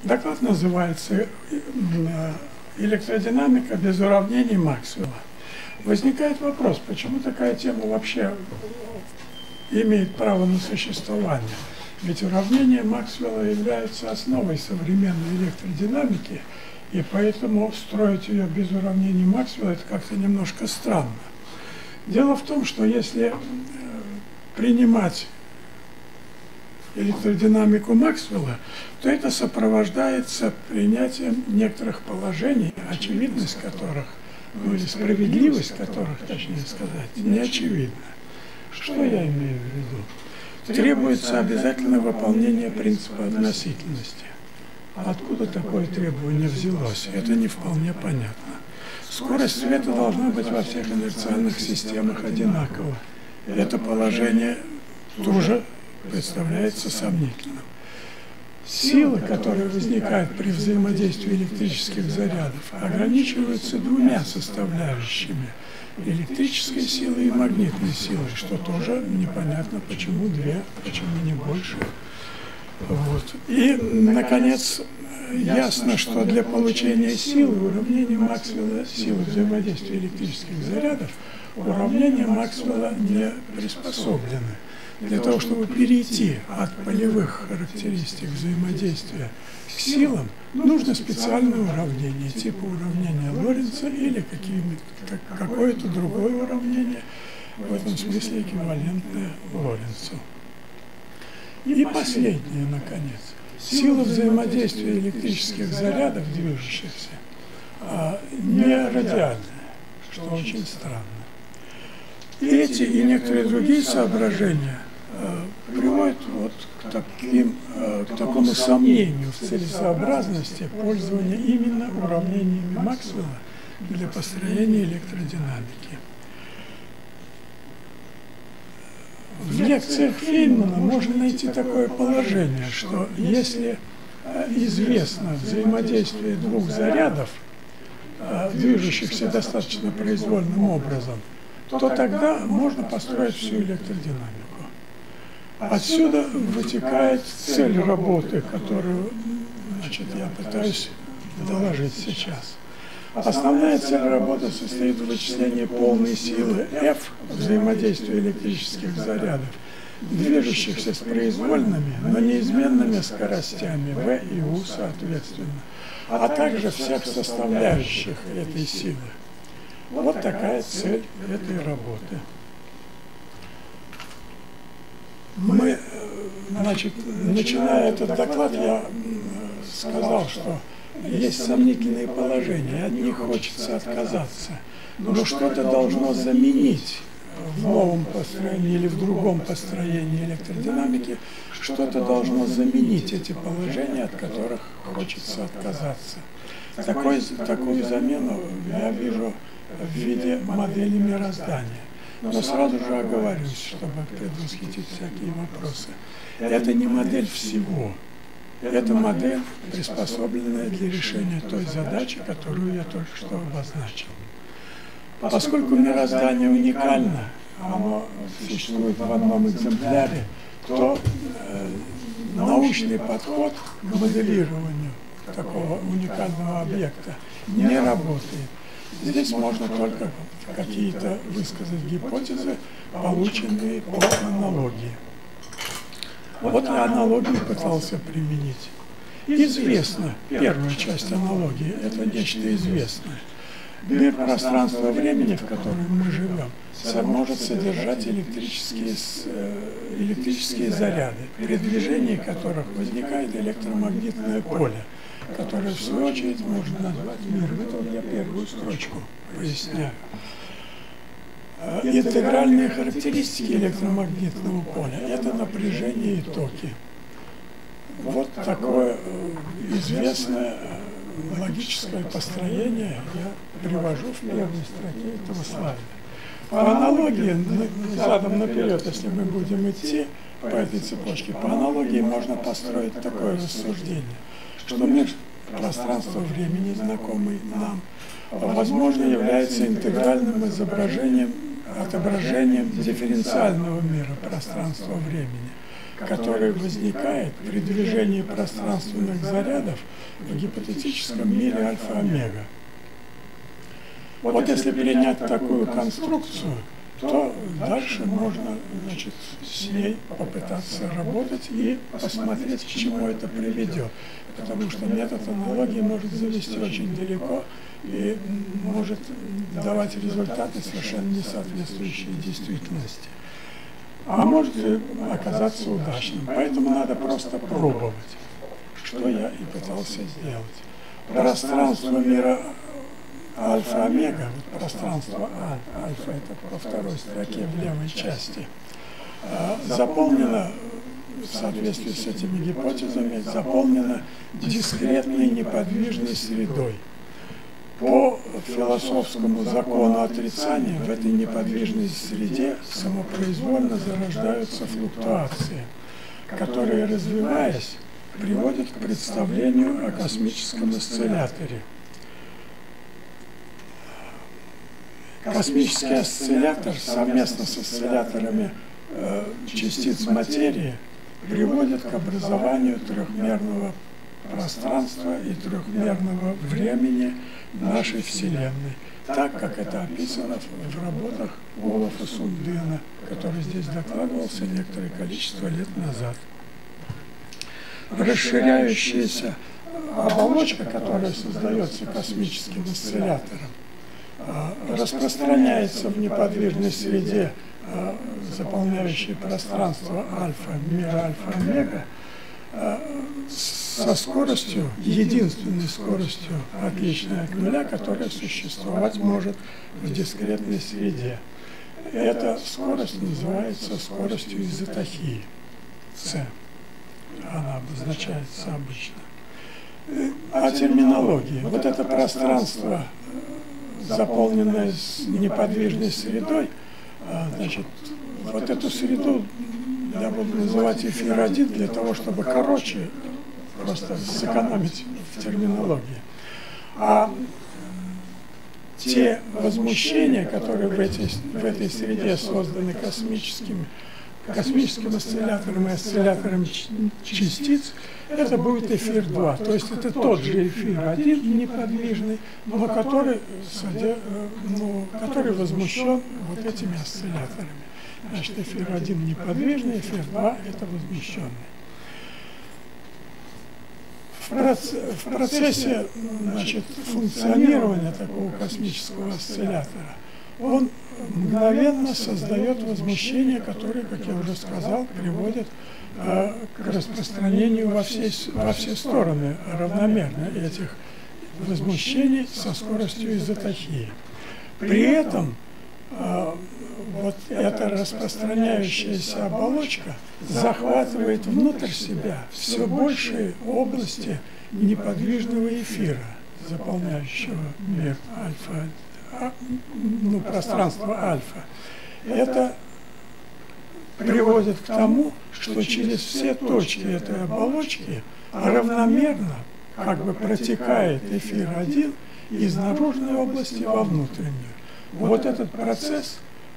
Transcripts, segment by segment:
Доклад называется «Электродинамика без уравнений Максвелла». Возникает вопрос, почему такая тема вообще имеет право на существование? Ведь уравнения Максвелла являются основой современной электродинамики, и поэтому строить ее без уравнений Максвелла это как-то немножко странно. Дело в том, что если принимать электродинамику Максвелла, то это сопровождается принятием некоторых положений, очевидность которых, ну или справедливость которых, точнее сказать, не очевидна. Что я имею в виду? Требуется обязательное выполнение принципа относительности. Откуда такое требование взялось, это не вполне понятно. Скорость света должна быть во всех инерциальных системах одинакова. Это положение тоже представляется сомнительным. Силы, которые возникают при взаимодействии электрических зарядов, ограничиваются двумя составляющими – электрической силой и магнитной силой, что тоже непонятно, почему две, почему не больше. Вот. И, наконец, ясно, что для получения силы уравнения Максвелла, силы взаимодействия электрических зарядов, уравнения Максвелла не приспособлены. Для того, чтобы перейти от полевых характеристик взаимодействия к силам, нужно специальное уравнение, типа уравнения Лоренца или какое-то другое уравнение, в этом смысле эквивалентное Лоренцу. И последнее, наконец. Сила взаимодействия электрических зарядов, движущихся, не радиальная, что очень странно. Эти и некоторые другие соображения приводят вот к такому сомнению в целесообразности пользования именно уравнениями Максвелла для построения электродинамики. В лекциях Фейнмана можно найти такое положение, что если известно взаимодействие двух зарядов, движущихся достаточно произвольным образом, то тогда можно построить всю электродинамику. Отсюда вытекает цель работы, которую, я пытаюсь доложить сейчас. Основная цель работы состоит в вычислении полной силы F взаимодействия электрических зарядов, движущихся с произвольными, но неизменными скоростями V и U соответственно, а также всех составляющих этой силы. Вот такая цель этой работы. Мы, начиная этот доклад, я сказал, что есть сомнительные положения, от них хочется отказаться. Но что-то должно заменить в новом построении или в другом построении электродинамики, что-то должно заменить эти положения, от которых хочется отказаться. Такую замену я вижу в виде модели мироздания. Но сразу же оговорюсь, чтобы предвосхитить всякие вопросы. Это не модель всего. Это модель, приспособленная для решения той задачи, которую я только что обозначил. Поскольку мироздание уникально, оно существует в одном экземпляре, то научный подход к моделированию такого уникального объекта не работает. Здесь можно только какие-то высказать гипотезы, полученные по аналогии. Вот я аналогию пытался применить. Известно, первая часть аналогии, это нечто известное. Мир пространства времени, в котором мы живем, может содержать электрические заряды, при движении которых возникает электромагнитное поле, которое, в свою очередь, можно назвать миром. Это я первую строчку поясняю. Интегральные характеристики электромагнитного поля – это напряжение и токи. Вот такое известное логическое построение я привожу в первой строке этого слайда. По аналогии, задом наперед, если мы будем идти по этой цепочке, по аналогии можно построить такое рассуждение, что мир пространства времени, знакомый нам, возможно, является интегральным отображением дифференциального мира пространства времени, который возникает при движении пространственных зарядов в гипотетическом мире альфа-омега. Вот если принять такую конструкцию, то дальше можно, значит, с ней попытаться работать и посмотреть, к чему это приведет. Потому что метод аналогии может завести очень далеко и может давать результаты, совершенно не соответствующие действительности. А может и оказаться удачным. Поэтому надо просто пробовать, что я и пытался сделать. Пространство мира альфа-омега, вот пространство альфа, это по второй строке в левой части, заполнено, в соответствии с этими гипотезами, заполнено дискретной неподвижной средой. По философскому закону отрицания в этой неподвижной среде самопроизвольно зарождаются флуктуации, которые, развиваясь, приводят к представлению о космическом осцилляторе. Космический осциллятор совместно с осцилляторами частиц материи приводит к образованию трехмерного пространства и трехмерного времени нашей Вселенной, так как это описано в работах Олафа Сундена, который здесь докладывался некоторое количество лет назад. Расширяющаяся оболочка, которая создается космическим осциллятором, распространяется в неподвижной среде, заполняющей пространство альфа, мира альфа-омега, со скоростью, единственной скоростью, отличной от нуля, которая существовать может в дискретной среде. Эта скорость называется скоростью изотахии, С. Она обозначается обычно. О терминологии. Вот это пространство, заполненное неподвижной средой, значит, вот эту среду я буду называть эфир-1 для того, чтобы короче просто сэкономить в терминологии. А те возмущения, которые в этой среде созданы космическим осциллятором и осциллятором частиц, это будет эфир-2. То есть это тот же эфир-1 неподвижный, но который возмущен вот этими осцилляторами. Значит, эфир-1 неподвижный, эфир-2 это возмущенный. В процессе, значит, функционирования такого космического осциллятора он мгновенно создает возмущение, которое, как я уже сказал, приводит к распространению во все стороны равномерно этих возмущений со скоростью изотахии. При этом вот эта распространяющаяся оболочка захватывает внутрь себя все большие области неподвижного эфира, заполняющего мир альфа, пространство альфа. Это приводит к тому, что через все точки этой оболочки равномерно как бы протекает эфир-1 из наружной области во внутреннюю. Вот этот процесс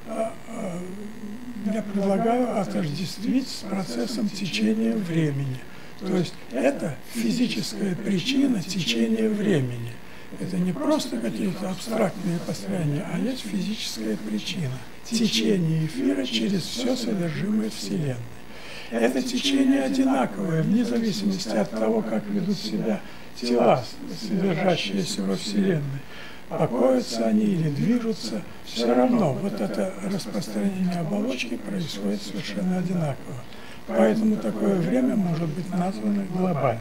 я предлагаю отождествить с процессом течения времени. То есть это физическая причина течения времени. Это не просто какие-то абстрактные построения, а есть физическая причина течения эфира через все содержимое Вселенной. Это течение одинаковое, вне зависимости от того, как ведут себя тела, содержащиеся во Вселенной. Покоятся они или движутся, все равно вот это распространение оболочки происходит совершенно одинаково. Поэтому такое время может быть названо глобальным.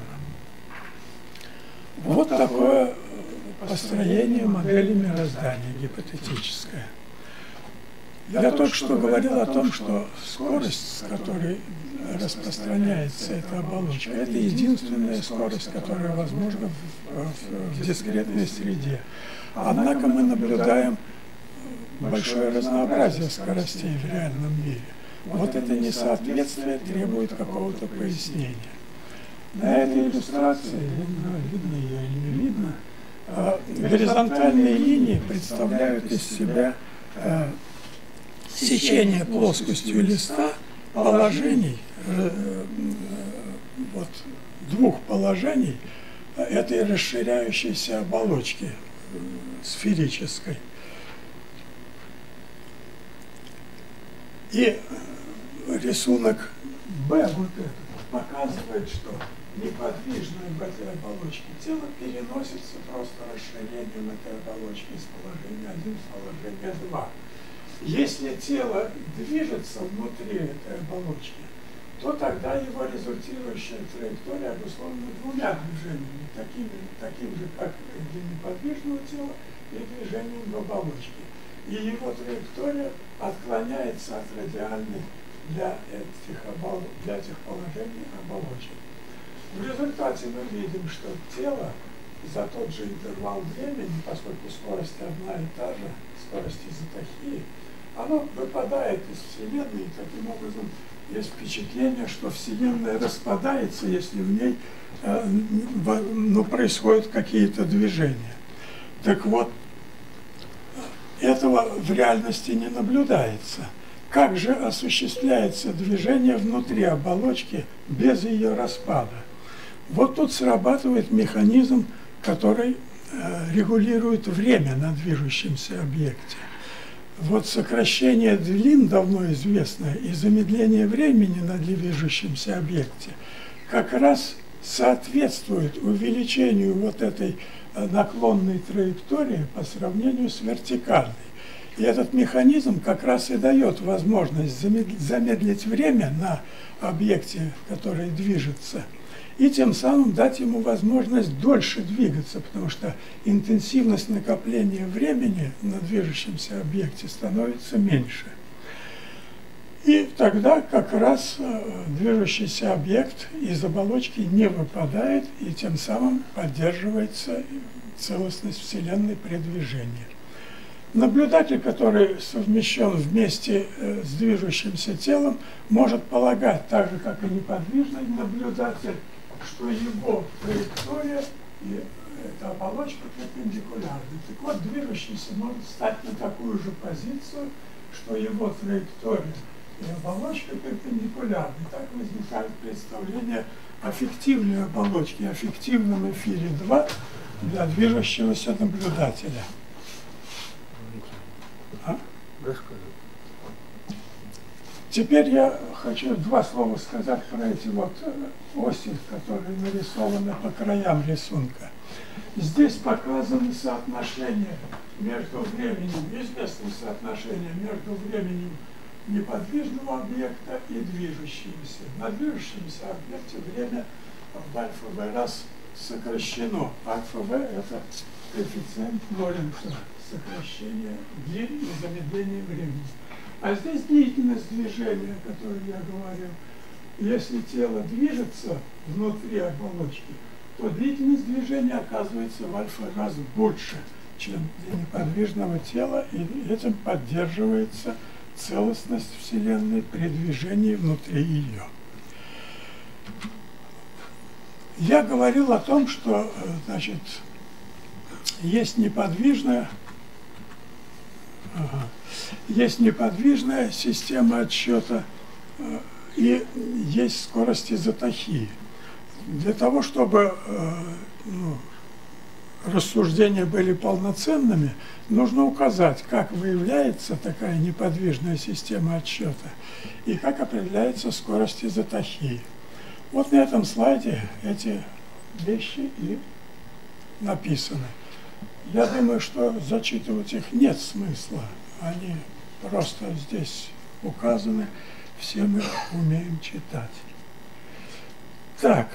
Вот такое построение модели мироздания гипотетическое. Я только что говорил о том, что скорость, с которой распространяется эта оболочка, это единственная скорость, которая возможна в дискретной среде. Однако мы наблюдаем большое разнообразие скоростей в реальном мире. Вот это несоответствие требует какого-то пояснения. На этой иллюстрации, видно ее или не видно, горизонтальные линии представляют из себя сечение плоскостью листа положений вот двух положений этой расширяющейся оболочки сферической. И рисунок Б вот этот показывает, что неподвижное в этой оболочке тело переносится просто расширением этой оболочки из положения 1 в положение 2. Если тело движется внутри этой оболочки, то тогда его результирующая траектория обусловлена двумя движениями, таким же, как для неподвижного тела, и движением в оболочке. И его траектория отклоняется от радиальной для этих положений оболочек. В результате мы видим, что тело за тот же интервал времени, поскольку скорость одна и та же, скорость изотахии, оно выпадает из Вселенной, и таким образом есть впечатление, что Вселенная распадается, если в ней происходят какие-то движения. Так вот, этого в реальности не наблюдается. Как же осуществляется движение внутри оболочки без ее распада? Вот тут срабатывает механизм, который регулирует время на движущемся объекте. Вот сокращение длин давно известное и замедление времени на движущемся объекте как раз соответствует увеличению вот этой наклонной траектории по сравнению с вертикальной. И этот механизм как раз и дает возможность замедлить время на объекте, который движется, и тем самым дать ему возможность дольше двигаться, потому что интенсивность накопления времени на движущемся объекте становится меньше. И тогда как раз движущийся объект из оболочки не выпадает, и тем самым поддерживается целостность Вселенной при движении. Наблюдатель, который совмещен вместе с движущимся телом, может полагать, так же как и неподвижный наблюдатель, что его траектория и эта оболочка перпендикулярны. Так вот, движущийся может стать на такую же позицию, что его траектория и оболочка перпендикулярны. Так возникает представление о фиктивной оболочке, о фиктивном эфире 2 для движущегося наблюдателя. Теперь я хочу два слова сказать про эти вот оси, которые нарисованы по краям рисунка. Здесь показаны соотношения между временем, известные соотношения между временем неподвижного объекта и движущегося. На движущемся объекте время в альфа-v раз сокращено. Альфа-v – это коэффициент Лоренца, сокращение длин и замедление времени. А здесь длительность движения, о которой я говорил. Если тело движется внутри оболочки, то длительность движения оказывается в альфа раз больше, чем для неподвижного тела, и этим поддерживается целостность Вселенной при движении внутри ее. Я говорил о том, что, значит, есть неподвижная система отсчета и есть скорость изотахии. Для того, чтобы рассуждения были полноценными, нужно указать, как выявляется такая неподвижная система отсчета и как определяется скорость изотахии. Вот на этом слайде эти вещи и написаны. Я думаю, что зачитывать их нет смысла. Они просто здесь указаны, все мы умеем читать. Так.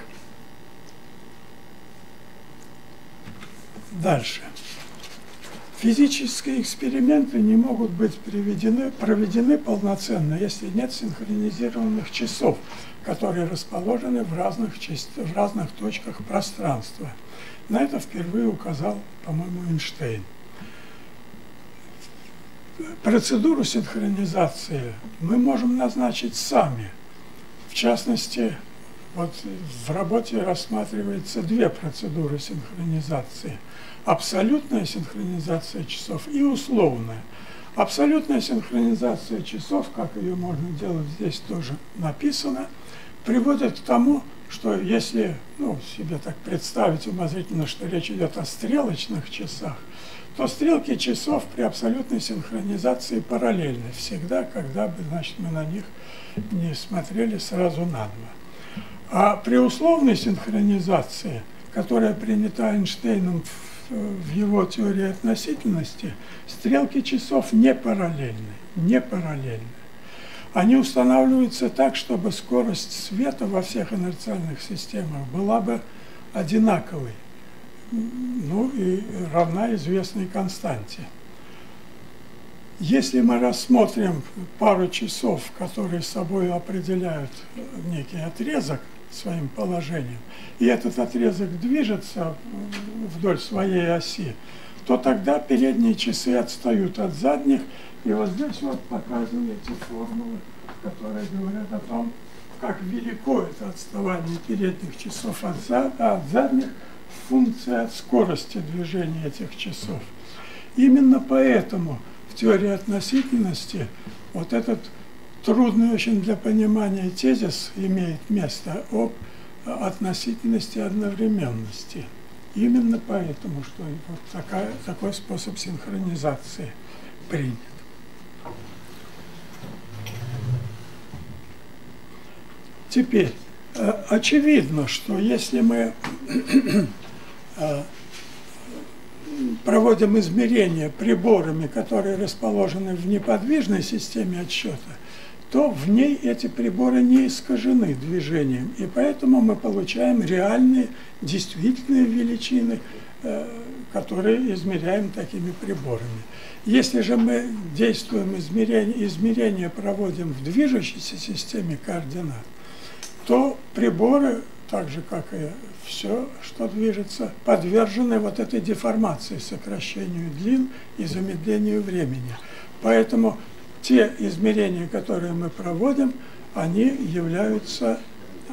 Дальше. Физические эксперименты не могут быть проведены полноценно, если нет синхронизированных часов, которые расположены в разных точках пространства. На это впервые указал, по-моему, Эйнштейн. Процедуру синхронизации мы можем назначить сами. В частности, вот в работе рассматривается две процедуры синхронизации. Абсолютная синхронизация часов и условная. Абсолютная синхронизация часов, как ее можно делать, здесь тоже написано, приводит к тому, что если себе так представить умозрительно, что речь идет о стрелочных часах, то стрелки часов при абсолютной синхронизации параллельны всегда, когда бы, значит, мы на них не смотрели сразу на два. А при условной синхронизации, которая принята Эйнштейном в его теории относительности, стрелки часов не параллельны, не параллельны. Они устанавливаются так, чтобы скорость света во всех инерциальных системах была бы одинаковой, и равна известной константе. Если мы рассмотрим пару часов, которые собой определяют некий отрезок своим положением, и этот отрезок движется вдоль своей оси, то тогда передние часы отстают от задних. И вот здесь вот показываю эти формулы, которые говорят о том, как велико это отставание передних часов от задних в функции от скорости движения этих часов. Именно поэтому в теории относительности вот этот трудный очень для понимания тезис имеет место об относительности одновременности. Именно поэтому, что вот такой способ синхронизации принят. Теперь, очевидно, что если мы проводим измерения приборами, которые расположены в неподвижной системе отсчета, то в ней эти приборы не искажены движением, и поэтому мы получаем реальные, действительные величины, которые измеряем такими приборами. Если же мы действуем, измерения проводим в движущейся системе координат, то приборы, так же как и все, что движется, подвержены вот этой деформации, сокращению длин и замедлению времени. Поэтому те измерения, которые мы проводим, они являются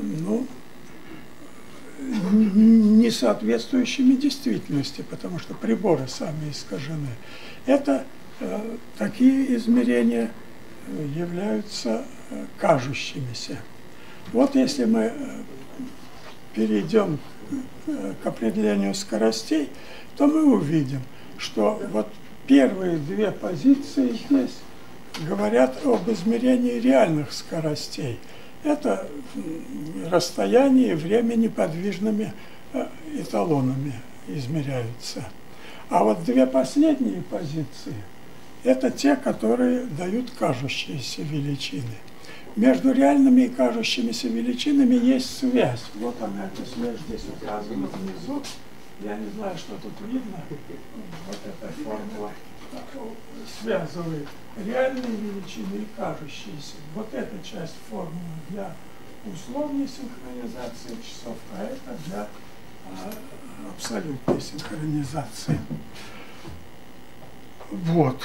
не соответствующими действительности, потому что приборы сами искажены. Это такие измерения являются кажущимися. Вот если мы перейдем к определению скоростей, то мы увидим, что вот первые две позиции здесь говорят об измерении реальных скоростей. Это расстояние и время неподвижными эталонами измеряются. А вот две последние позиции – это те, которые дают кажущиеся величины. Между реальными и кажущимися величинами есть связь. Вот она, эта связь здесь указана внизу. Я не знаю, что тут видно. Вот эта формула связывает реальные величины и кажущиеся. Вот эта часть формулы для условной синхронизации часов, а это для абсолютной синхронизации. Вот.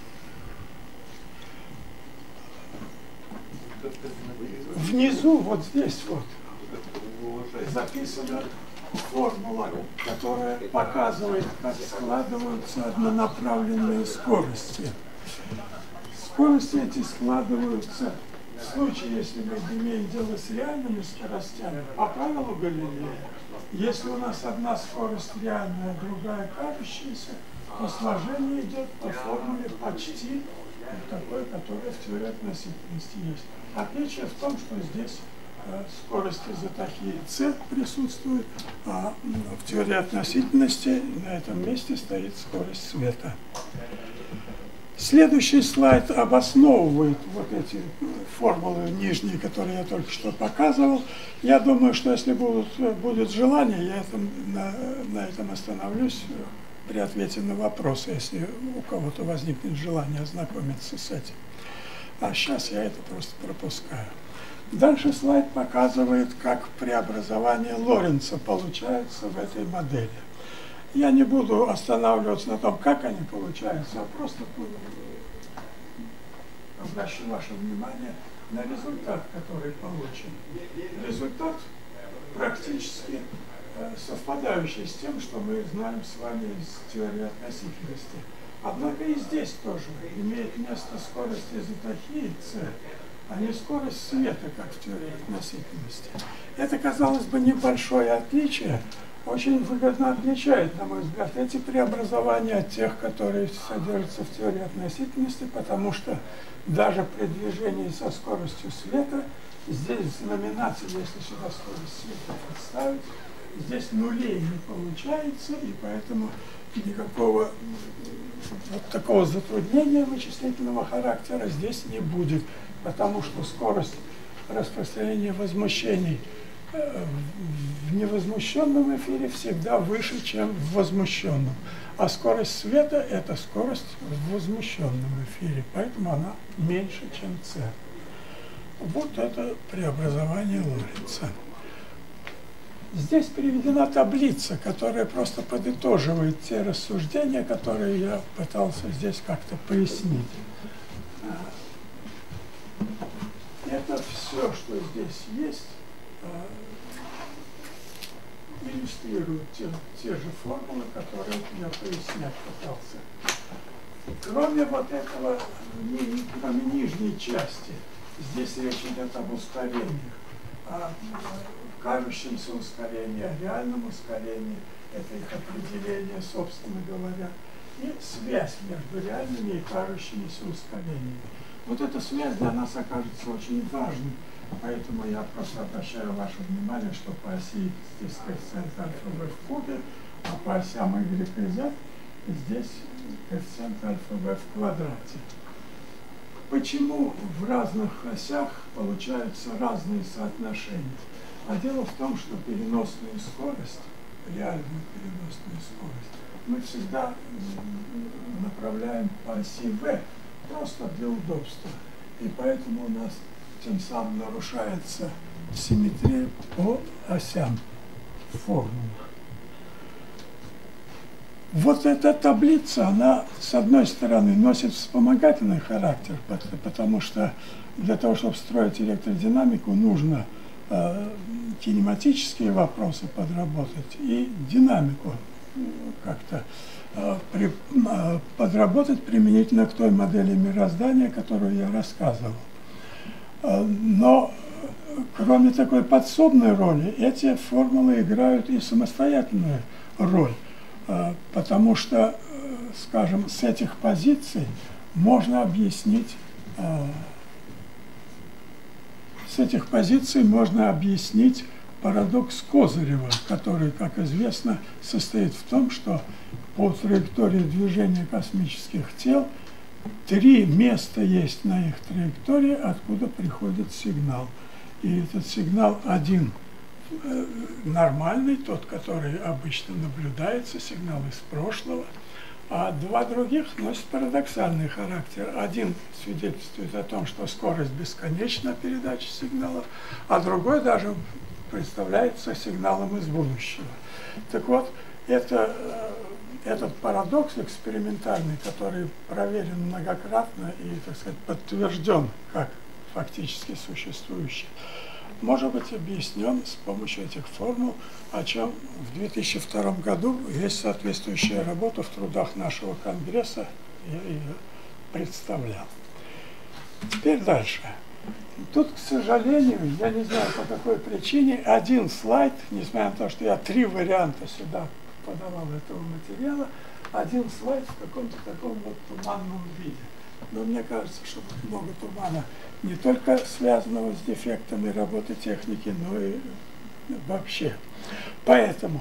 Внизу, вот здесь вот, записана формула, которая показывает, как складываются однонаправленные скорости. Скорости эти складываются в случае, если мы имеем дело с реальными скоростями, по правилу Галилея. Если у нас одна скорость реальная, другая кажущаяся, то сложение идет по формуле почти такой, которая в теории относительности есть. Отличие в том, что здесь скорость изотахии c присутствует, а в теории относительности на этом месте стоит скорость света. Следующий слайд обосновывает вот эти формулы нижние, которые я только что показывал. Я думаю, что если будет желание, я на этом остановлюсь при ответе на вопросы, если у кого-то возникнет желание ознакомиться с этим. А сейчас я это просто пропускаю. Дальше слайд показывает, как преобразование Лоренца получается в этой модели. Я не буду останавливаться на том, как они получаются, а просто обращу ваше внимание на результат, который получен. Результат практически совпадающий с тем, что мы знаем с вами из теории относительности. Однако и здесь тоже имеет место скорость изотахии c, а не скорость света, как в теории относительности. Это, казалось бы, небольшое отличие, очень выгодно отличает, на мой взгляд, эти преобразования от тех, которые содержатся в теории относительности, потому что даже при движении со скоростью света, здесь знаменатель, если сюда скорость света представить, здесь нулей не получается, и поэтому никакого вот такого затруднения вычислительного характера здесь не будет, потому что скорость распространения возмущений в невозмущенном эфире всегда выше, чем в возмущенном. А скорость света – это скорость в возмущенном эфире, поэтому она меньше, чем c. Вот это преобразование Лоренца. Здесь приведена таблица, которая просто подытоживает те рассуждения, которые я пытался здесь как-то пояснить. Это все, что здесь есть, иллюстрируют те же формулы, которые я пояснять пытался. Кроме вот этого, кроме нижней части, здесь речь идет об ускорениях, о кажущемся ускорении, о реальном ускорении, это их определение, собственно говоря, и связь между реальными и кажущимися ускорениями. Вот эта связь для нас окажется очень важной, поэтому я просто обращаю ваше внимание, что по оси здесь коэффициент альфа v в кубе, а по осям y и z здесь коэффициент альфа v в квадрате. Почему в разных осях получаются разные соотношения? А дело в том, что переносную скорость, реальную переносную скорость, мы всегда направляем по оси v, просто для удобства. И поэтому у нас тем самым нарушается симметрия по осям формулы. Вот эта таблица, она, с одной стороны, носит вспомогательный характер, потому что для того, чтобы строить электродинамику, нужно кинематические вопросы подработать и динамику как-то подработать применительно к той модели мироздания, которую я рассказывал. Но кроме такой подсобной роли, эти формулы играют и самостоятельную роль, потому что, скажем, с этих позиций можно объяснить парадокс Козырева, который, как известно, состоит в том, что по траектории движения космических тел 3 места есть на их траектории, откуда приходит сигнал. И этот сигнал один нормальный, тот, который обычно наблюдается, сигнал из прошлого, а 2 других носят парадоксальный характер. Один свидетельствует о том, что скорость бесконечна передачи сигналов, а другой даже представляется сигналом из будущего. Так вот, этот парадокс экспериментальный, который проверен многократно и, так сказать, подтвержден как фактически существующий, может быть объяснен с помощью этих формул, о чем в 2002 году есть соответствующая работа в трудах нашего конгресса, я ее представлял. Теперь дальше. Тут, к сожалению, я не знаю по какой причине, один слайд, несмотря на то, что я 3 варианта сюда подавал этого материала, один слайд в каком-то таком вот туманном виде. Но мне кажется, что много тумана не только связанного с дефектами работы техники, но и вообще. Поэтому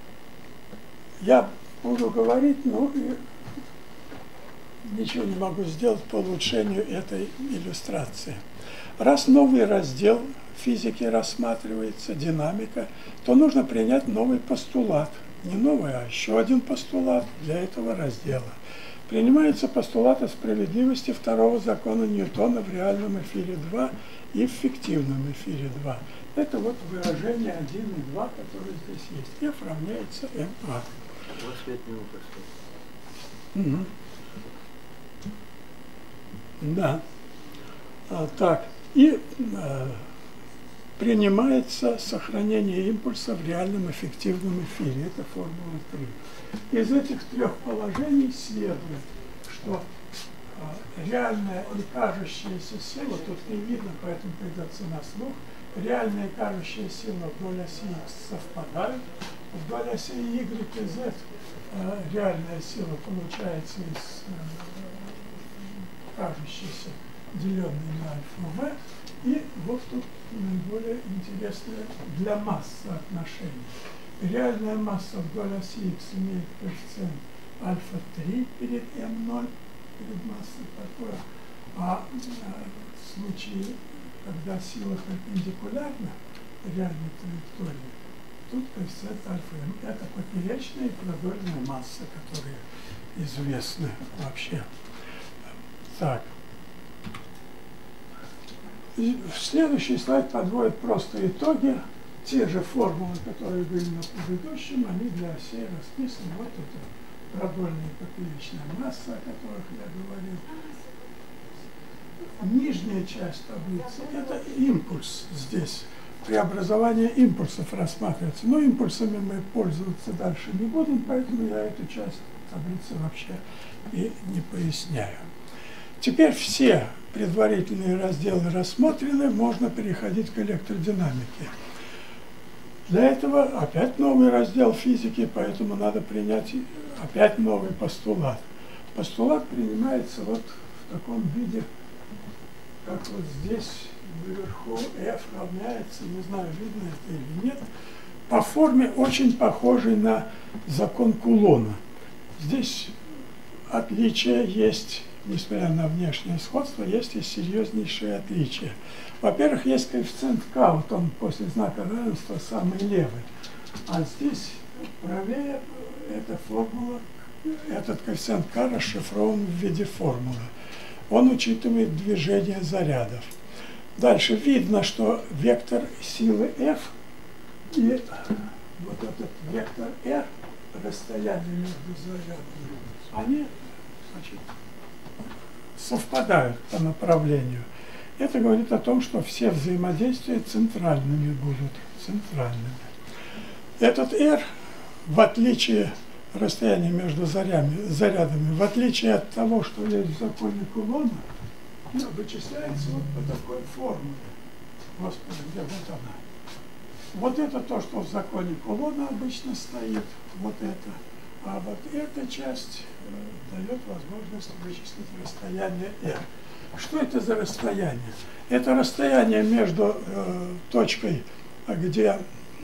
я буду говорить, ну и ничего не могу сделать по улучшению этой иллюстрации. Раз новый раздел физики рассматривается, динамика, то нужно принять новый постулат. Не новый, а еще один постулат для этого раздела. Принимается постулат о справедливости второго закона Ньютона в реальном эфире 2 и в фиктивном эфире 2. Это вот выражение 1 и 2, которое здесь есть. F равняется ma. 25 минут осталось. Да. Так, и принимается сохранение импульса в реальном эффективном эфире. Это формула 3. Из этих 3 положений следует, что реальная и кажущаяся сила, тут не видно, поэтому придется на слух, реальная и кажущая сила вдоль оси X совпадают, вдоль оси Y и Z реальная сила получается из кажущейся, деленной на альфа V, и вот тут наиболее интересное для масс соотношение. Реальная масса вдоль оси X имеет коэффициент альфа-3 перед m0, перед массой такое, а в случае, когда сила перпендикулярна реальной траектории, тут коэффициент альфа-m. Это поперечная и продольная масса, которые известны вообще. Так. И следующий слайд подводит просто итоги. Те же формулы, которые были на предыдущем, они для осей расписаны. Вот это продольная и поперечная масса, о которых я говорил. Нижняя часть таблицы – это импульс здесь. Преобразование импульсов рассматривается. Но импульсами мы пользоваться дальше не будем, поэтому я эту часть таблицы вообще и не поясняю. Теперь все предварительные разделы рассмотрены, можно переходить к электродинамике. Для этого опять новый раздел физики, поэтому надо принять опять новый постулат. Постулат принимается вот в таком виде, как вот здесь наверху F равняется, не знаю, видно это или нет, по форме очень похожий на закон Кулона. Здесь отличия есть, несмотря на внешнее сходство, есть и серьезнейшие отличия. Во-первых, есть коэффициент К, вот он после знака равенства самый левый. А здесь правее эта формула, этот коэффициент К расшифрован в виде формулы. Он учитывает движение зарядов. Дальше видно, что вектор силы F и вот этот вектор R, расстояние между зарядами, они, значит, совпадают по направлению. Это говорит о том, что все взаимодействия центральными будут. Центральными. Этот R, в отличие расстояния между зарядами, в отличие от того, что есть в законе Кулона, вычисляется вот по такой формуле. Господи, где вот она? Вот это то, что в законе Кулона обычно стоит, вот это. А вот эта часть дает возможность вычислить расстояние R. Что это за расстояние? Это расстояние между точкой, где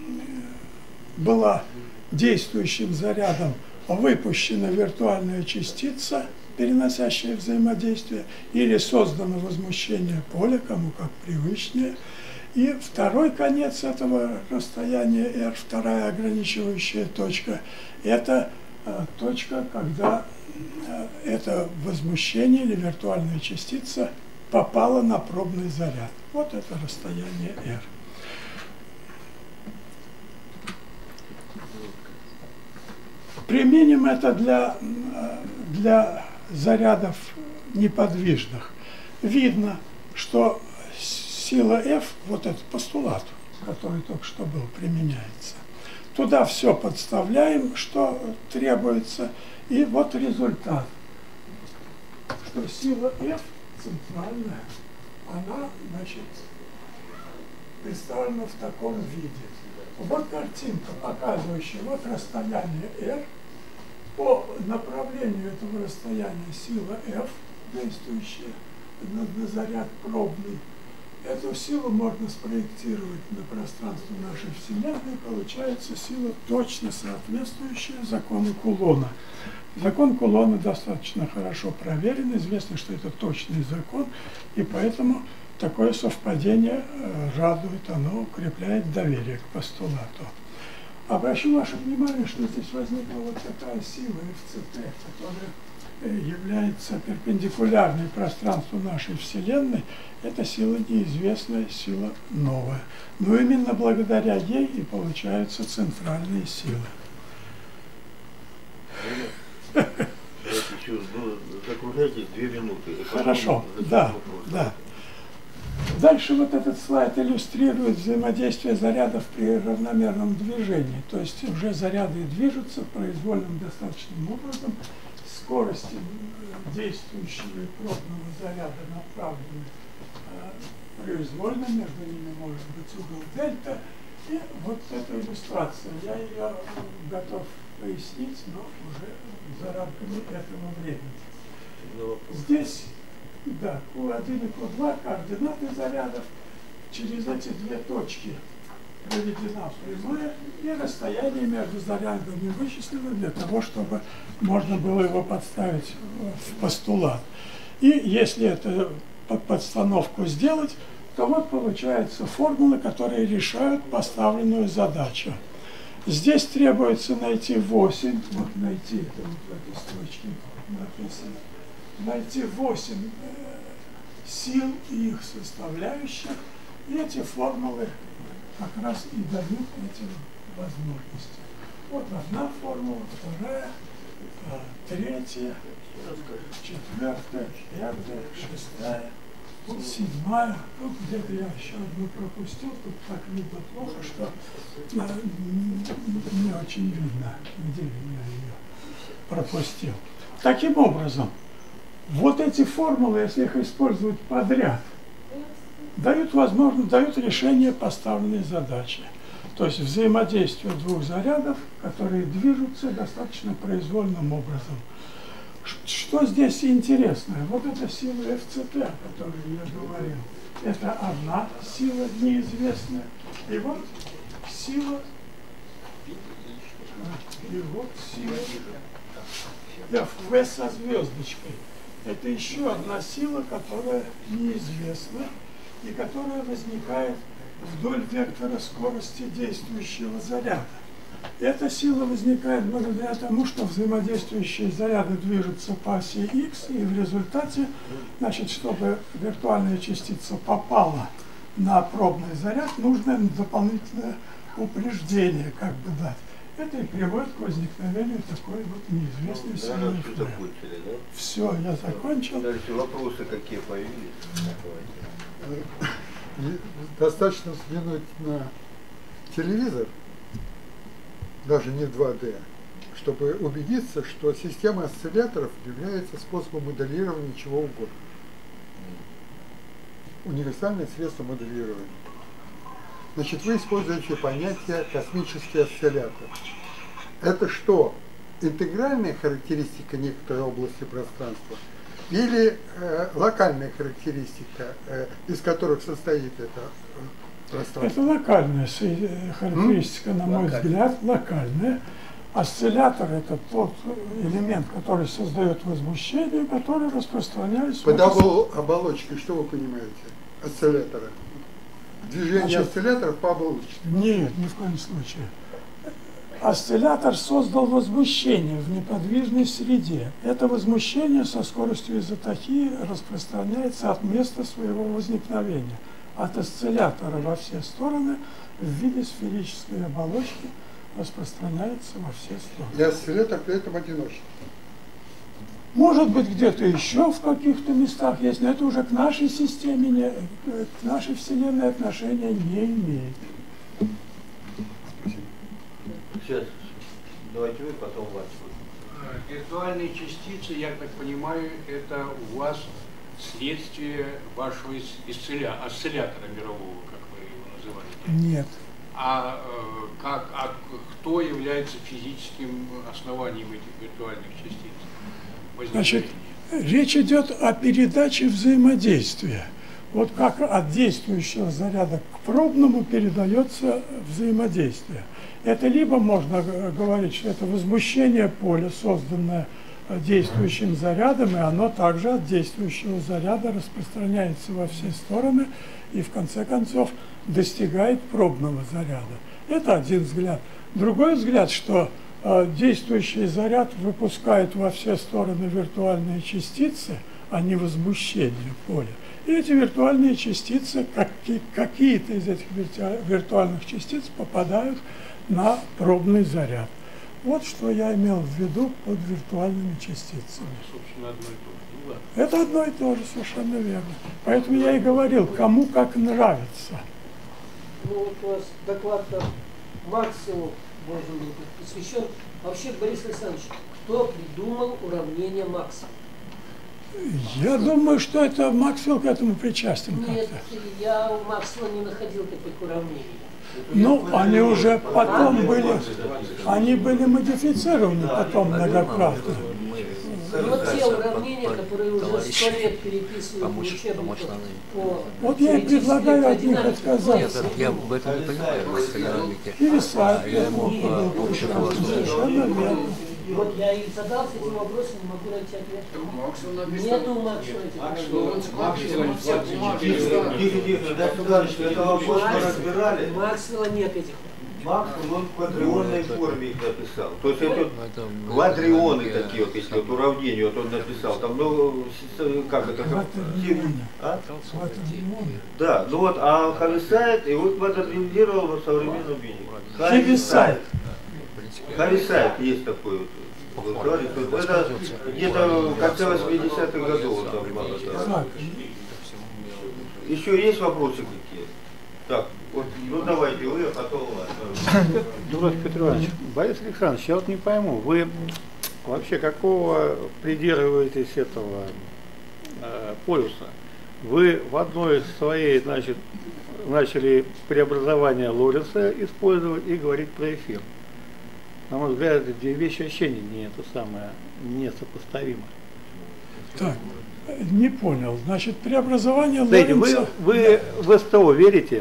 была действующим зарядом выпущена виртуальная частица, переносящая взаимодействие, или создано возмущение поля, кому как привычнее. И второй конец этого расстояния R, вторая ограничивающая точка, это точка, когда это возмущение или виртуальная частица попала на пробный заряд. Вот это расстояние R. Применим это для зарядов неподвижных. Видно, что сила F, вот этот постулат, который только что был, применяется. Туда все подставляем, что требуется, и вот результат. Что сила F центральная, она, значит, представлена в таком виде. Вот картинка, показывающая вот расстояние R. По направлению этого расстояния сила F, действующая на заряд пробный, эту силу можно спроектировать на пространство нашей Вселенной, получается сила, точно соответствующая закону Кулона. Закон Кулона достаточно хорошо проверен, известно, что это точный закон, и поэтому такое совпадение радует, оно укрепляет доверие к постулату. Обращу ваше внимание, что здесь возникла вот такая сила FCT, которая является перпендикулярной пространству нашей Вселенной. Это сила неизвестная, сила новая. Но именно благодаря ей и получаются центральные силы. Закругляйте 2 минуты. Хорошо, да, да. Дальше вот этот слайд иллюстрирует взаимодействие зарядов при равномерном движении. То есть уже заряды движутся произвольным достаточным образом с скорости действующего пробного заряда направлены произвольно, между ними может быть угол дельта. И вот эта иллюстрация, я ее готов пояснить, но уже за рамками этого времени. Здесь, да, Q1 и Q2 координаты зарядов, через эти две точки проведена прямая, и расстояние между зарядами вычислено для того, чтобы можно было его подставить в постулат. И если эту подстановку сделать, то вот получаются формулы, которые решают поставленную задачу. Здесь требуется найти 8, вот найти, это вот в этой строчке написано, найти 8 сил и их составляющих, и эти формулы как раз и дают эти возможности. Вот одна формула, вторая, третья, четвертая, пятая, шестая, седьмая. Тут где-то я еще одну пропустил, тут так видно плохо, что не очень видно, где я ее пропустил. Таким образом, вот эти формулы, если их использовать подряд, дают возможность, дают решение поставленной задачи. То есть взаимодействие двух зарядов, которые движутся достаточно произвольным образом. Что здесь интересное? Вот эта сила FCT, о которой я говорил, это одна сила неизвестная. И вот сила, FV со звездочкой. Это еще одна сила, которая неизвестна и которая возникает вдоль вектора скорости действующего заряда. Эта сила возникает благодаря тому, что взаимодействующие заряды движутся по оси X, и в результате, значит, чтобы виртуальная частица попала на пробный заряд, нужно дополнительное упреждение как бы дать. Это и приводит к возникновению такой вот неизвестной силы. Да? Все, я закончил. Дальше вопросы какие появились? Достаточно взглянуть на телевизор, даже не в 2D, чтобы убедиться, что система осцилляторов является способом моделирования чего угодно. Универсальное средство моделирования. Значит, вы используете понятие космический осциллятор. Это что? Интегральная характеристика некоторой области пространства или локальная характеристика, из которых состоит это пространство? Это локальная характеристика, на мой взгляд, локальная. Осциллятор – это тот элемент, который создает возмущение, который распространяется… Под оболочкой что вы понимаете? Осциллятора? Движение осцилляторов по оболочке? Нет, ни в коем случае. Осциллятор создал возмущение в неподвижной среде. Это возмущение со скоростью изотахии распространяется от места своего возникновения, от осциллятора во все стороны в виде сферической оболочки распространяется во все стороны. И осциллятор при этом одиночный. Может быть, где-то еще в каких-то местах есть, но это уже к нашей системе, к нашей Вселенной отношения не имеет. Сейчас, давайте вы, потом вас. Виртуальные частицы, я так понимаю, это у вас следствие вашего осциллятора мирового, как вы его называете? Нет. Кто является физическим основанием этих виртуальных частиц? Значит, речь идет о передаче взаимодействия. Вот как от действующего заряда к пробному передается взаимодействие. Это либо можно говорить, что это возмущение поля, созданное действующим зарядом, и оно также от действующего заряда распространяется во все стороны и в конце концов достигает пробного заряда. Это один взгляд. Другой взгляд, что действующий заряд выпускает во все стороны виртуальные частицы, а не возмущение поля. И эти виртуальные частицы, какие-то из этих виртуальных частиц попадают на пробный заряд. Вот что я имел в виду под виртуальными частицами. Собственно, одно и то же. Ну, ладно. Это одно и то же, совершенно верно. Поэтому я и говорил, кому как нравится. Ну вот у вас доклад максимум должен быть посвящен Вообще, Борис Александрович, кто придумал уравнение Макса? Я думаю, что это Максвелл к этому причастен Нет, как-то. я у Максвелла не находил таких уравнений. Ну, они уже потом были, они были модифицированы потом многократно. Вот те уравнения, которые уже 100 лет переписывают в учебниках по Вот я и предлагаю от них отказаться. Я в этом не понимаю, в экономике. Пересадка. Совершенно верно. И вот я и задался этим вопросом, не могу найти ответ. Нету у Максвелла этих разбирали. Максвелла нет этих. Максвелл, он в квадрионной форме их написал. То есть это квадрионы такие вот, если вот уравнения вот он написал. Там, ну, как это? А? Да, ну вот, а Хависайд, и вот модернизировал в современном виде. Хависайд. Хависайд есть такой вот. Это где-то в конце 80-х годов. Там, еще есть вопросы какие? Так, вот, ну давайте вы, а потом Дурак Петрович, Борис Александрович, я вот не пойму, вы вообще какого придерживаетесь этого полюса? Вы в одной из своей, значит, начали преобразование Лоренца использовать и говорить про эфир. На мой взгляд, это две вещи вообще несопоставимы. Так, не понял. Значит, преобразование Знаете, Лоренца... вы в СТО верите?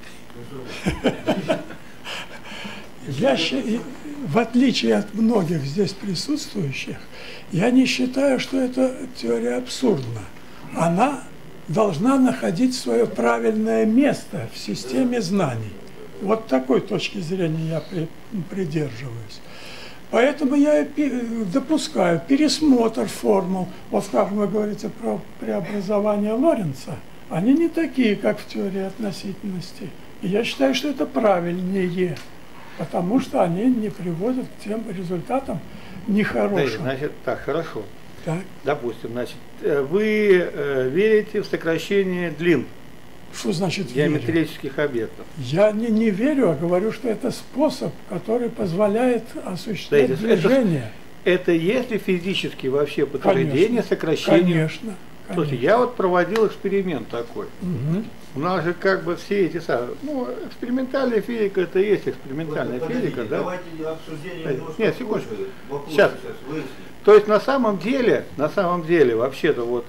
Я, в отличие от многих здесь присутствующих, я не считаю, что эта теория абсурдна. Она должна находить свое правильное место в системе знаний. Вот такой точки зрения я придерживаюсь. Поэтому я допускаю пересмотр формул. Вот, скажем, вы говорите про преобразование Лоренца. Они не такие, как в теории относительности. И я считаю, что это правильнее, потому что они не приводят к тем результатам нехорошим. Значит, так, хорошо. Так. Допустим, значит, вы верите в сокращение длин Что значит геометрических объектов? Я не верю, а говорю, что это способ, который позволяет осуществлять движение. Это есть ли физически вообще подтверждение сокращения? Конечно. Слушайте, я вот проводил эксперимент такой. Угу. У нас же как бы все эти самые, ну, экспериментальная физика, это и есть экспериментальная физика, да? Давайте обсуждение Нет, секундочку. Сейчас. То есть на самом деле вообще-то вот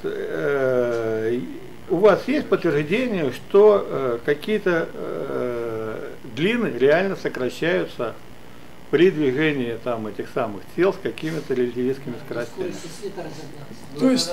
у вас есть подтверждение, что какие-то длины реально сокращаются при движении там этих самых тел с какими-то релятивистскими скоростями. То есть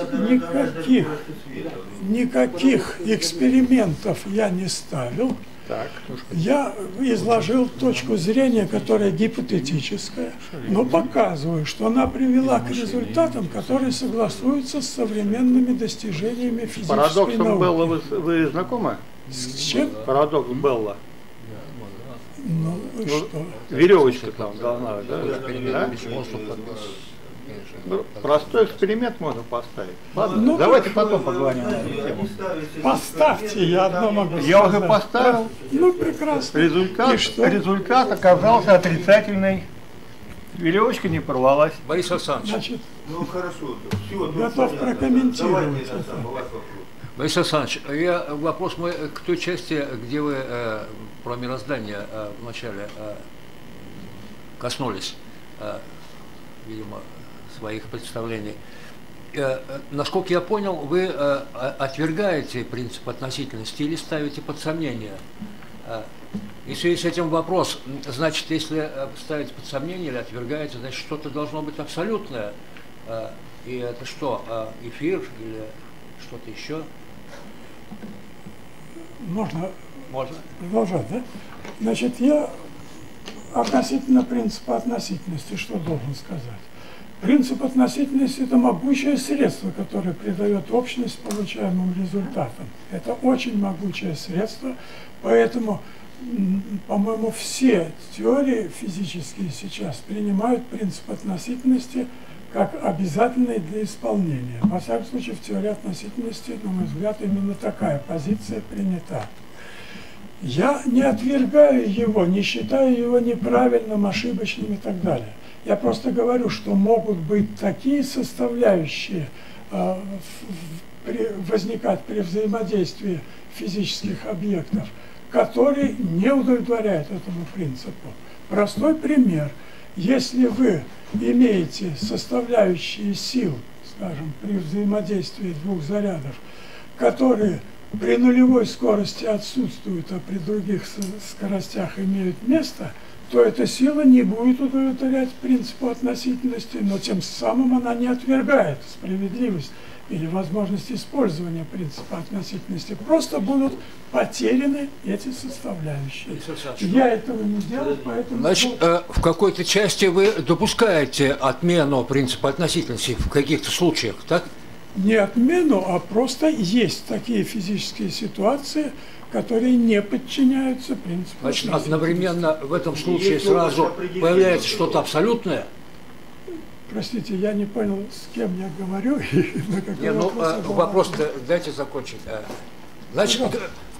никаких экспериментов я не ставил. Так. Я изложил точку зрения, которая гипотетическая, но показываю, что она привела к результатам, которые согласуются с современными достижениями физической науки. Парадоксом Белла вы знакомы? С чем? Парадокс Белла. Ну, что? Веревочка там должна, да? Ну, простой эксперимент можно поставить. Ладно, ну, давайте потом поговорим на эту тему. Поставьте, я одно могу сказать. Я уже поставил. Ну, прекрасно. Результат оказался отрицательный. Веревочка не порвалась. Борис Александрович. Значит, ну хорошо, все, готов прокомментировать это. Борис Александрович, вопрос мой к той части, где вы про мироздание вначале коснулись, видимо, своих представлений. Насколько я понял, вы отвергаете принцип относительности или ставите под сомнение? И в связи с этим вопрос, значит, если ставите под сомнение или отвергаете, значит, что-то должно быть абсолютное. И это что, эфир или что-то еще? Можно продолжать, да? Значит, я относительно принципа относительности что должен сказать? Принцип относительности – это могучее средство, которое придает общность получаемым результатам. Это очень могучее средство, поэтому, по-моему, все теории физические сейчас принимают принцип относительности как обязательный для исполнения. Во всяком случае, в теории относительности, на мой взгляд, именно такая позиция принята. Я не отвергаю его, не считаю его неправильным, ошибочным и так далее. Я просто говорю, что могут быть такие составляющие возникать при взаимодействии физических объектов, которые не удовлетворяют этому принципу. Простой пример. Если вы имеете составляющие сил, скажем, при взаимодействии двух зарядов, которые при нулевой скорости отсутствуют, а при других скоростях имеют место, то эта сила не будет удовлетворять принципу относительности, но тем самым она не отвергает справедливость или возможность использования принципа относительности. Просто будут потеряны эти составляющие. Я этого не делал, поэтому... Значит, в какой-то части вы допускаете отмену принципа относительности в каких-то случаях, так? Не отмену, а просто есть такие физические ситуации, которые не подчиняются принципу. Значит, одновременно в этом случае сразу появляется что-то абсолютное? Простите, я не понял, с кем я говорю. Не, ну, вопрос-то дайте закончить. Значит, в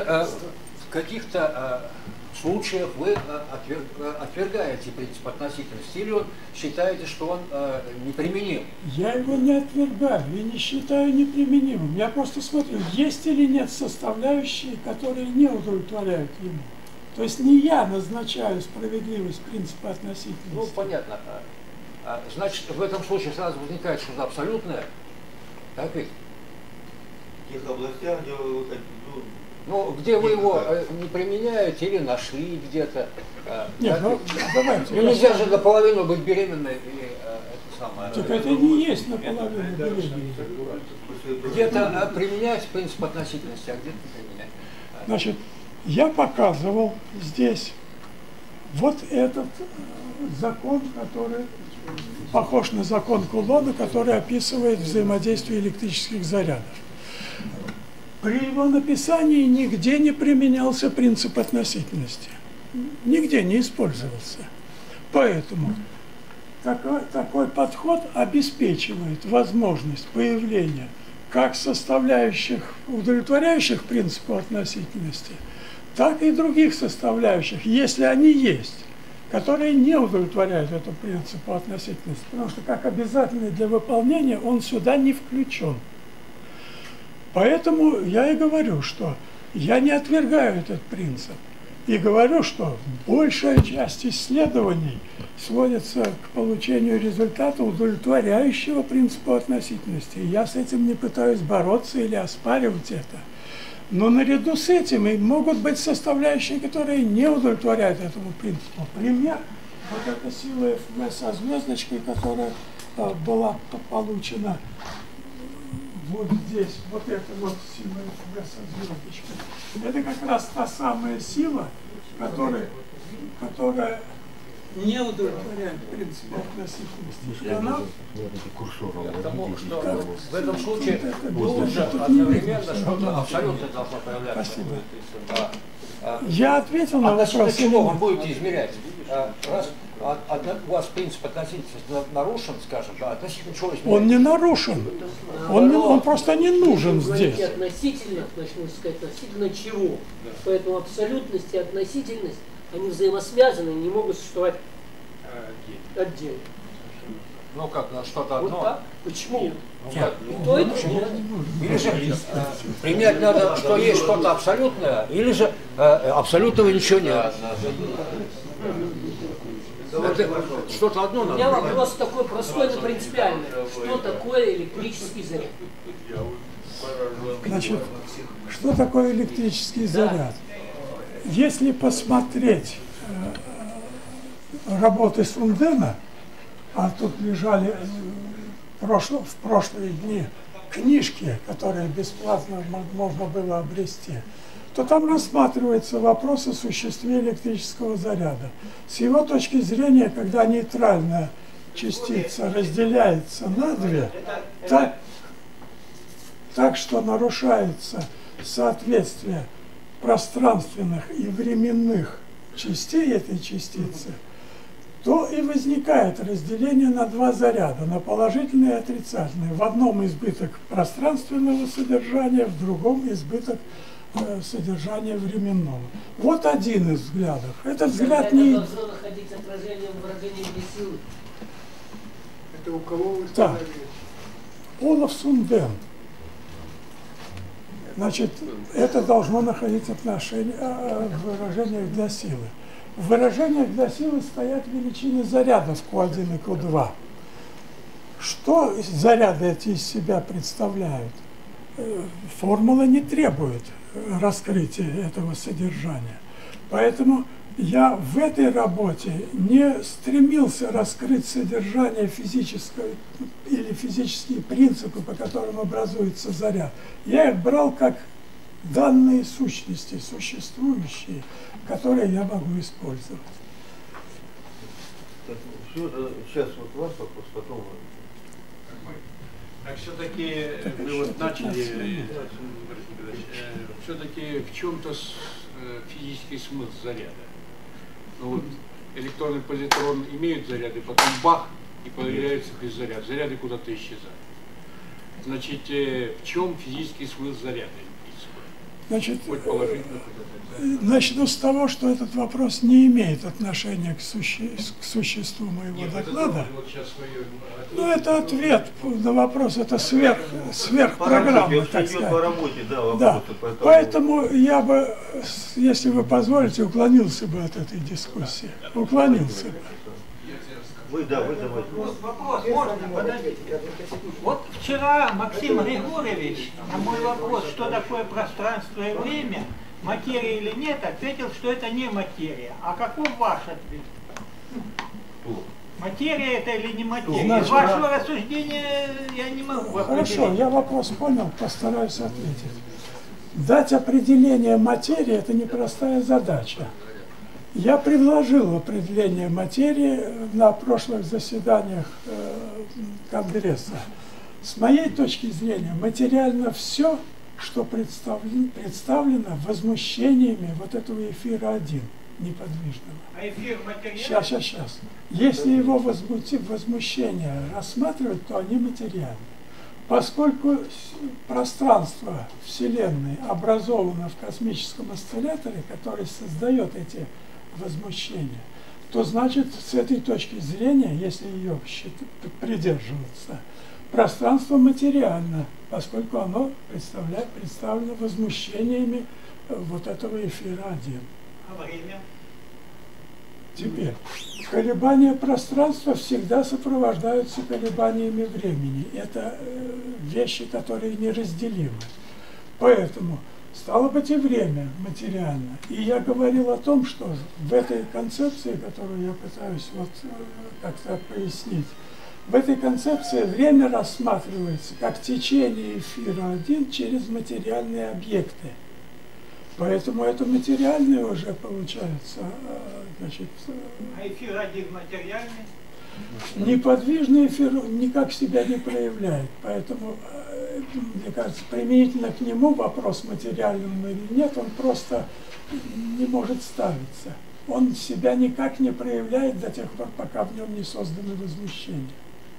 каких-то случаях вы отвергаете принцип относительности, или считаете, что он неприменим? Я его не отвергаю и не считаю неприменимым. Я просто смотрю, есть или нет составляющие, которые не удовлетворяют ему. То есть не я назначаю справедливость принципа относительности. Ну, понятно. Значит, в этом случае сразу возникает что-то абсолютное, так ведь? В тех областях, где вы... Ну, где вы его не применяете или нашли где-то. Нет, ну, давайте. Ну, нельзя же наполовину быть беременной и это самое. Так это не есть наполовину беременной. Где-то применять принцип относительности, а где-то не применять. Значит, я показывал здесь вот этот закон, который похож на закон Кулона, который описывает взаимодействие электрических зарядов. При его написании нигде не применялся принцип относительности. Нигде не использовался. Поэтому такой подход обеспечивает возможность появления как составляющих, удовлетворяющих принципу относительности, так и других составляющих, если они есть, которые не удовлетворяют этому принципу относительности, потому что как обязательный для выполнения он сюда не включен. Поэтому я и говорю, что я не отвергаю этот принцип. И говорю, что большая часть исследований сводится к получению результата, удовлетворяющего принципу относительности. И я с этим не пытаюсь бороться или оспаривать это. Но наряду с этим и могут быть составляющие, которые не удовлетворяют этому принципу. Пример, вот эта сила ФВ со звездочкой, которая была получена вот здесь, вот эта вот сила ФВ со звездочкой. Это как раз та самая сила, которая не удовлетворяет принципу относительности. И она... Потому что в этом случае тоже одновременно что-то абсолютно должно появляться. Спасибо. Я ответил на вопрос. Относительно чего вы будете измерять? Раз у вас принцип относительности нарушен, скажем, да, относительно чего измерять? Он не нарушен. Он просто не нужен здесь. Относительно, начну сказать, относительно чего? Поэтому абсолютность и относительность, они взаимосвязаны, не могут существовать отдельно. Ну как, на что-то одно? Вот так? Почему? Ну, как? То это Или же применять надо, что есть что-то абсолютное, или же абсолютного ничего нет. Что-то одно надо. У меня вопрос такой простой, но принципиальный. Что такое электрический заряд? Значит, что такое электрический заряд? Если посмотреть работы Сундена, а тут лежали в прошлые дни книжки, которые бесплатно можно было обрести, то там рассматривается вопрос о существе электрического заряда. С его точки зрения, когда нейтральная частица разделяется на две, так что нарушается соответствие пространственных и временных частей этой частицы, то и возникает разделение на два заряда, на положительный и отрицательный. В одном избыток пространственного содержания, в другом избыток содержания временного. Вот один из взглядов. Этот взгляд Это не... должно находить отражение в выражении для силы. Это у кого вы Так. сказали? Олаф Сунден. Значит, это должно находить отношение в выражениях для силы. В выражениях для силы стоят величины зарядов Q1 и Q2. Что заряды эти из себя представляют? Формула не требует раскрытия этого содержания. Поэтому я в этой работе не стремился раскрыть содержание физического или физические принципы, по которым образуется заряд. Я их брал как данные сущности, существующие, которые я могу использовать. Сейчас вот ваш вопрос, потом... Так все-таки вы вот начали, все-таки в чем-то физический смысл заряда. Ну вот электронный позитрон имеют заряды, потом бах, и появляется беззаряд. Заряды куда-то исчезают. Значит, в чем физический смысл заряда? Значит, Хоть положительно, начну с того, что этот вопрос не имеет отношения к существу моего доклада. Ну, это ответ на вопрос, это сверхпрограмма, так сказать. По работе, да, Да. Поэтому я бы, если вы позволите, уклонился бы от этой дискуссии. Уклонился бы. Вы давайте. Вопрос можно? Подождите. Вот вчера Максим Григорьевич на мой вопрос, что такое пространство и время, материя или нет, ответил, что это не материя. А каков ваш ответ? Материя это или не материя? Значит, Вашего рассуждения я не могу определить. Хорошо, я вопрос понял, постараюсь ответить. Дать определение материи – это непростая задача. Я предложил определение материи на прошлых заседаниях Конгресса. С моей точки зрения, материально все, что представлено возмущениями вот этого эфира 1 неподвижного. А эфир материальный? Сейчас. Если его возмущения рассматривать, то они материальны. Поскольку пространство Вселенной образовано в космическом осцилляторе, который создает эти возмущения, то значит, с этой точки зрения, если ее придерживаться, пространство материально, поскольку оно представлено возмущениями вот этого эфира 1. А время? Теперь, колебания пространства всегда сопровождаются колебаниями времени. Это вещи, которые неразделимы. Поэтому, стало быть, и время материально. И я говорил о том, что в этой концепции, которую я пытаюсь вот как-то пояснить, в этой концепции время рассматривается как течение эфира 1 через материальные объекты. Поэтому это материальное уже получается, значит... А эфир 1 материальный? Неподвижный эфир никак себя не проявляет, поэтому, мне кажется, применительно к нему вопрос, материальный он или нет, он просто не может ставиться. Он себя никак не проявляет до тех пор, пока в нем не созданы возмущения.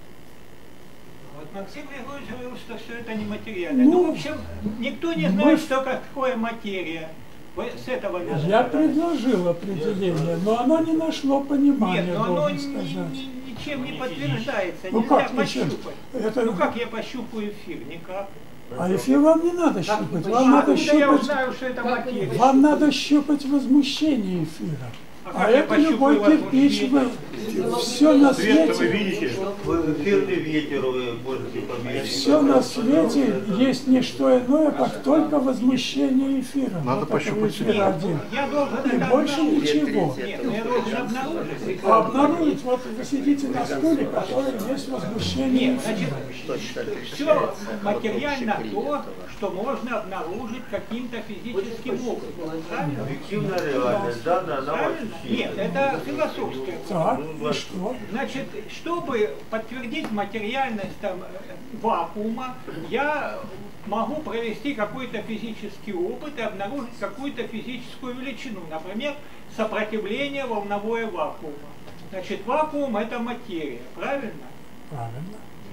Вот Максим Григорьевич говорил, что все это не материально. Ну, в общем, никто не знает, что такое материя. Вы с этого начали. Я предложил определение, но оно не нашло понимания, нет, но оно сказать. Ничем не подтверждается, Ну, нельзя как ничем? пощупать. Это... Ну как я пощупаю эфир? Никак. А эфир вам не надо щупать, вам надо я щупать... узнаю, что это материя? Вам надо щупать возмущение эфира. А это любой кирпич, все на свете. Эфирный ветер вы можете померить. Все на свете есть не что иное, как только возмущение эфира. Надо вот пощупать эфира 1. Я должен И больше ничего. Нет, я должен обнаружить. А обнаружить, вот вы сидите на стуле, который есть возмущение Нет, значит, эфира. все материально то, что можно обнаружить каким-то физическим образом. Правильно? Объективная реальность, да, на Правильно? Нет, это философское. Так, и что? Значит, чтобы подтвердить материальность там, вакуума, я могу провести какой-то физический опыт и обнаружить какую-то физическую величину. Например, сопротивление волновое вакуума. Значит, вакуум это материя, правильно? Правильно.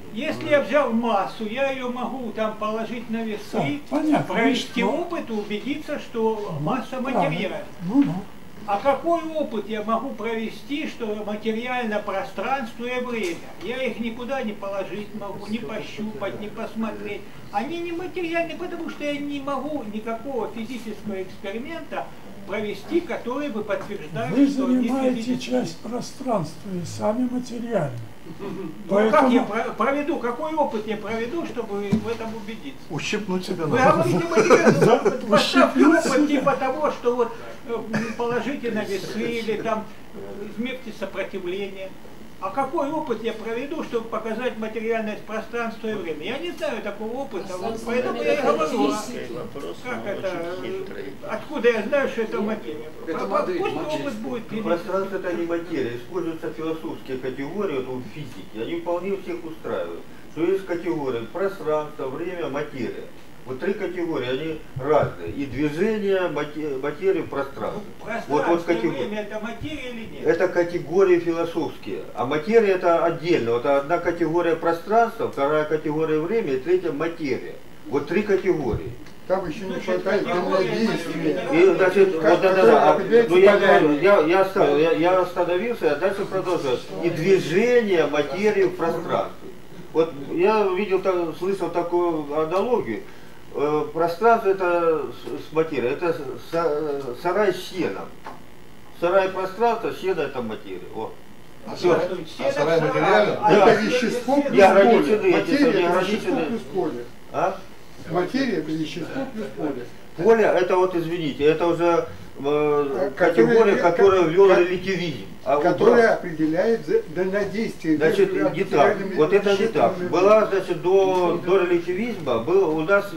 Если я взял массу, я ее могу там положить на весы, Да, понятно. провести Ну, опыт и убедиться, что масса правильно. материальна. Ну. А какой опыт я могу провести, что материально пространство и время? Я их никуда не положить могу, не пощупать, не посмотреть. Они не материальны, потому что я не могу никакого физического эксперимента провести, который бы подтверждал, Вы что они занимаете физически. часть пространства и сами материальны. Ну как я проведу, какой опыт я проведу, чтобы в этом убедиться? Ущипнуть себя Вы надо. говорите, материально, поставьте опыт типа того, что вот положите на весы или там измерьте сопротивление. А какой опыт я проведу, чтобы показать материальность пространства и время? Я не знаю такого опыта, вот поэтому я и говорю, как это, откуда я знаю, что это материя. Пусть опыт будет перед... Пространство это не материя, используются философские категории вот, в физике, они вполне всех устраивают. Что есть категории пространство, время, материя. Вот три категории, они разные. И движение, материя, пространство. Пространство и время это материя или нет? Это категории философские. А материя это отдельно. Вот одна категория пространства, вторая категория время и третья материя. Вот три категории. Там еще не хватает взаимодействия. И, значит, я остановился, а дальше продолжаю. И движение материи в пространстве. Вот я видел, слышал такую аналогию. Пространство это с материей, это сарай с сеном. Сарай пространства, сено это материя. О. А сарай материально? Это вещество плюс поле. Материя это вещество плюс поле. А? Материя это вещество плюс поле. Поле это вот, извините, это уже категория, которая ввел релятивизм. Которая определяет дальнодействие. Значит, не так. Вот это не так. Была, значит, до релятивизма у нас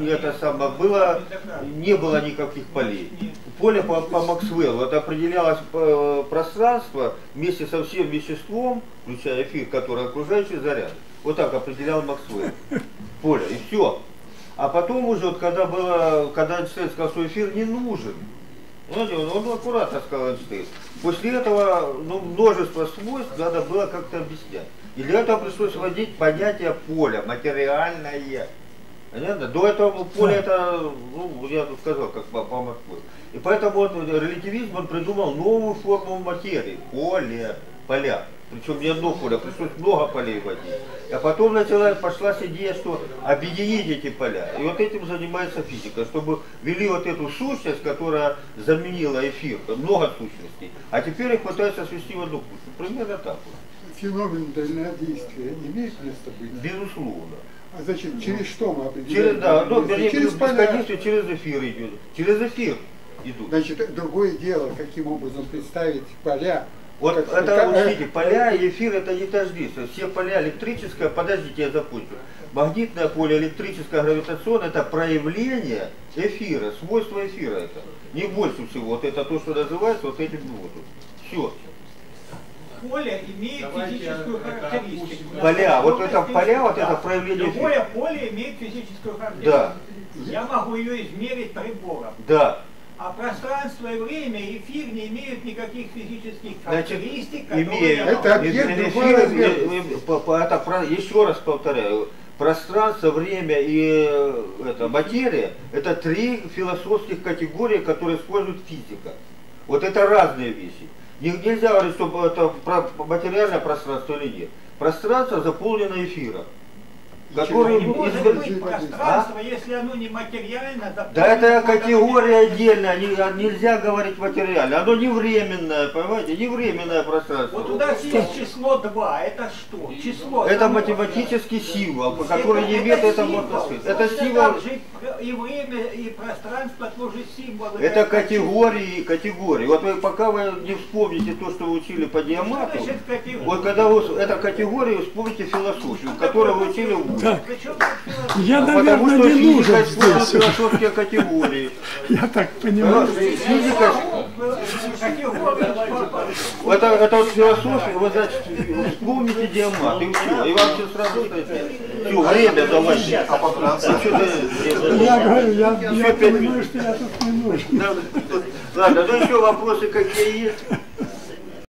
не было никаких полей. Поле по Максвеллу, это определялось пространство вместе со всем веществом, включая эфир, который окружающий заряд. Вот так определял Максвелл. Поле. И все. А потом уже, вот, когда Эйнштейн сказал, что эфир не нужен, он аккуратно сказал Эйнштейн. После этого множество свойств надо было как-то объяснять. И для этого пришлось вводить понятие поля, материальное. Понятно? До этого поле это, я сказал, как по Москве. И поэтому релятивизм он придумал новую форму материи. Поле, поля. Причем не одно поле, пришлось много полей вводить. А потом пошла идея, что объединить эти поля. И вот этим занимается физика, чтобы ввели вот эту сущность, которая заменила эфир, много сущностей. А теперь их пытаются свести в одну кучу. Примерно так вот. Феномен дальнодействия имеет место быть? Безусловно. А значит, через что мы определяем? Через бесконечное, через эфир идет. Через эфир идут. Значит, другое дело, каким образом представить поля. Вот это, учтите, поля и эфир это не тождественно. Все поля электрическое, подождите, я закончу. Магнитное поле, электрическое, гравитационное, это проявление эфира, свойства эфира это. Не больше всего. Вот это то, что называется вот этим вот. Все. Поле имеет физическую характеристику. Поля, вот это поля, вот это проявление эфира. Любое поле имеет физическую характеристику. Да. Я могу ее измерить прибором. Да. А пространство и время, и эфир не имеют никаких физических характеристик, имеют. Это объект другой размер. Еще раз повторяю, пространство, время и материя – это три философских категории, которые использует физика. Вот это разные вещи. Нельзя говорить, что это материальное пространство или нет. Пространство заполнено эфиром. Не может быть пространство, если оно не материально. Да это категория отдельная, нельзя говорить материально. Оно не временное, понимаете, не временное пространство. Вот у нас есть число 2, это что? Число. Это математический символ, который не имеет это можно сказать. Это символ. И время, и пространство тоже символы. Это категории. Вот пока вы не вспомните то, что вы учили по Диамату, вот когда вы эту категорию вспомните философию, которую вы учили в Так, я, наверное, не нужен здесь. философские категории. Я так понимаю. Физика, это вот философия, вы, значит, вспомните Диамат, и все, и вам все сразу все, время давайте. Я говорю, я понимаю, что я тут не нужен. Ладно, ну еще вопросы какие есть?